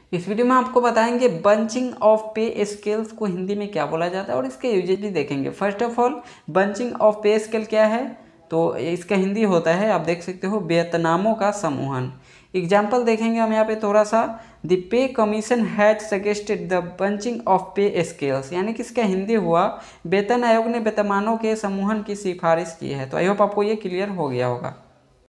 इस वीडियो में आपको बताएंगे बंचिंग ऑफ पे स्केल्स को हिंदी में क्या बोला जाता है और इसके यूजेज भी देखेंगे। First of all bunching of pay scale क्या है, तो इसका हिंदी होता है, आप देख सकते हो, वेतनामों का समूहन। एग्जाम्पल देखेंगे हम यहाँ पे थोड़ा सा। The pay commission has suggested the bunching of pay scales, यानी कि इसका हिंदी हुआ वेतन आयोग ने वेतनमानों के समूहन की सिफारिश की है। तो आई होप आपको ये क्लियर हो गया होगा।